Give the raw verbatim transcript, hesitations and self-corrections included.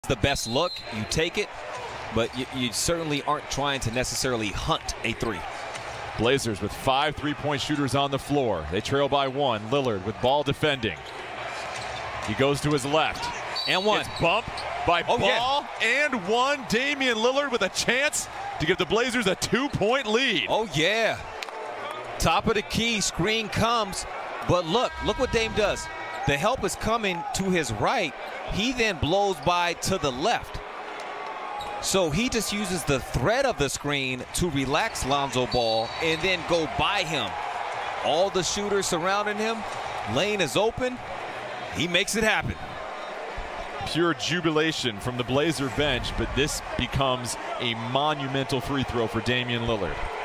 the best look, you take it, but you, you certainly aren't trying to necessarily hunt a three. Blazers with five three-point shooters on the floor. They trail by one. Lillard with ball defending. He goes to his left. And one. It's bumped by oh, Ball yeah. and one. Damian Lillard with a chance to give the Blazers a two-point lead. Oh, yeah. Top of the key, screen comes. But look, look what Dame does. The help is coming to his right. He then blows by to the left. So he just uses the thread of the screen to relax Lonzo Ball and then go by him. All the shooters surrounding him. Lane is open. He makes it happen. Pure jubilation from the Blazer bench, but this becomes a monumental free throw for Damian Lillard.